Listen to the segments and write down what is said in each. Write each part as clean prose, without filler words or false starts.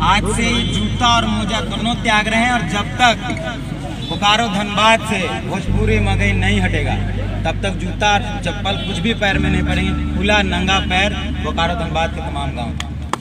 आज से जूता और मोजा दोनों त्याग रहे हैं और जब तक बोकारो धनबाद से भोजपुरी मगही नहीं हटेगा तब तक जूता चप्पल कुछ भी पैर में नहीं पड़ेंगे। खुला नंगा पैर बोकारो धनबाद के तमाम गांव।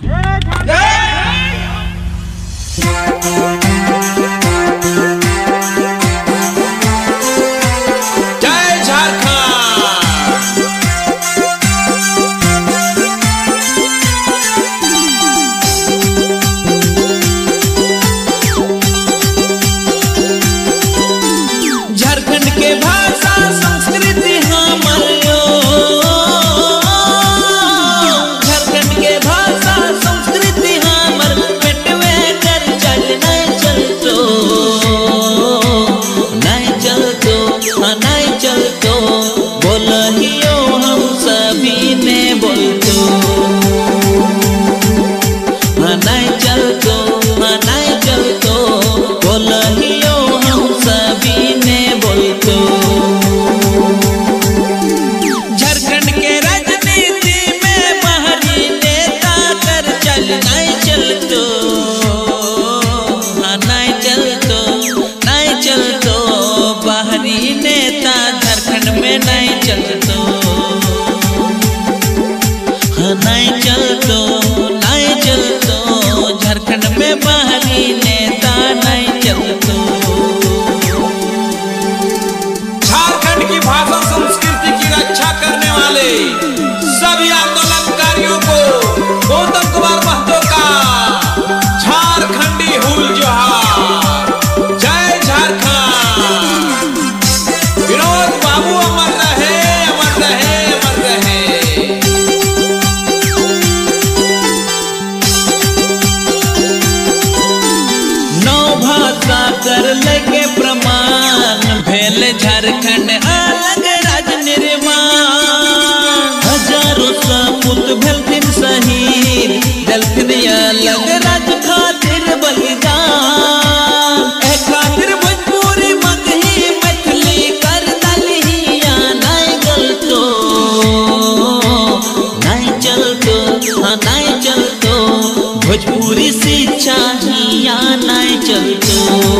झारखंड में बाहरी नेता नहीं चलतो। झारखंड की भाषा संस्कृति की रक्षा करने वाले सभी आंदोलनकारियों को गौतम कुमार महतो का झारखंडी हुल जोहार। जय झारखंड। विनोद बाबू अमर रहे, अमर रहे, अमर रहे। कर लेके प्रमाण भेल झारखंड अलग राज निर्माण। हजारों सपूत भेलथिन शहीद दिलथिन अलग राज खातिर बलिदान। खातिर भोजपुरी मगही मैथिली कर दलिया नहीं गलतो, नहीं चलतो, हाँ नहीं चलतो। भोजपुरी शिक्षा हिया नहीं चलतो,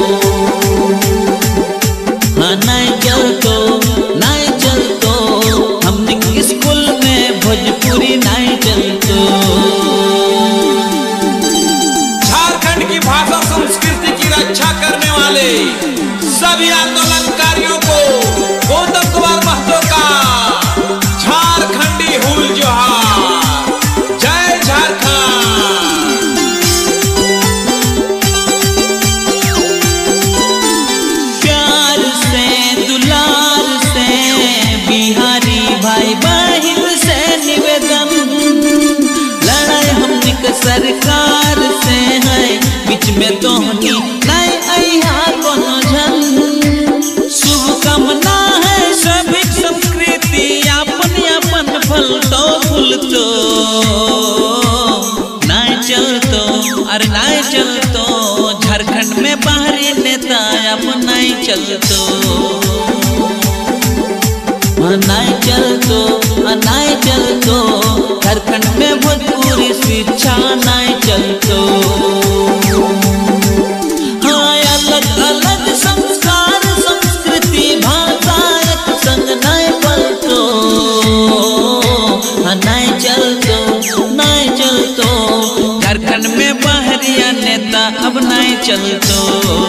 हाँ नहीं चलतो, नहीं चलतो। हमने स्कूल में भोजपुरी नहीं चलतो। झारखंड की भाषा संस्कृति की रक्षा करने वाले सभी आंदोलनकारियों को गौतम कुमार महतो का झारखंडी हुल जोहार। जय झारखंड। भाई बहिन से निवेदन, लड़ाई हमनी के सरकार से है, बीच में तोहनी नहीं अइहा कोनो जन। शुभकामना है सभी संस्कृति अपन अपन फलतो फूलतो। नहीं चलतो, अरे नहीं चलतो। झारखंड में बाहरी नेता अब नहीं चलतो, नहीं चलतो, नहीं चलतो। झारखंड में भोजपुरी शिक्षा नहीं चलतो। हाँ अलग अलग संस्कार संस्कृति भाषा एक संग नहीं पलतो, हाँ नहीं चलतो, नहीं चलतो। झारखंड में बाहरिया नेता अब नहीं चलतो,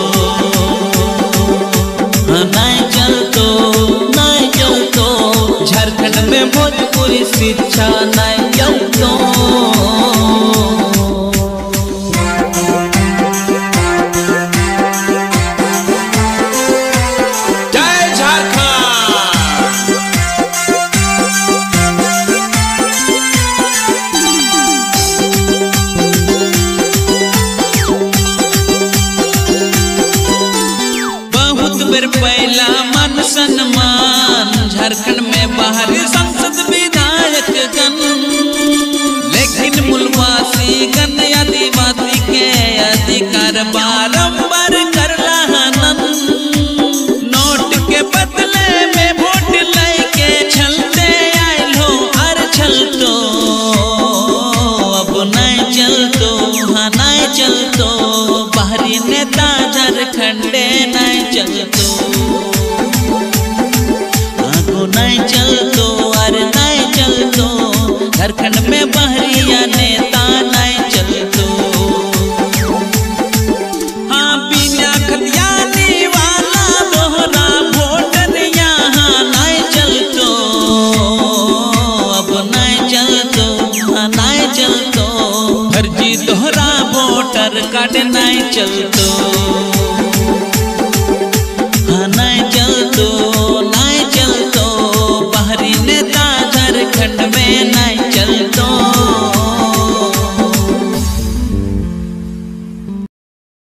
हाँ नहीं चलतो, नहीं चलतो। झारखंड में भोजपुरी शिक्षा नहीं चलतो। जय झारखंड। बहुत बेर पहला मान सम्मान झारखंड में बाहरी संसद विधायक गण। चलतो, हाँ नाय चलतो, बाहरी नेता झारखंडे नाय चलतो, आगो नाय चलतो, अरे नाय चलतो, झारखंड में बाहरिया नेता नाय चलतो। हाँ बिना खतियानी वाला दोहरा वोटर यहाँ नाय चलतो, अब नाय चलतो, हाँ नाय चलतो, फर्जी दोहरा वोटर कार्ड नाय चलतो।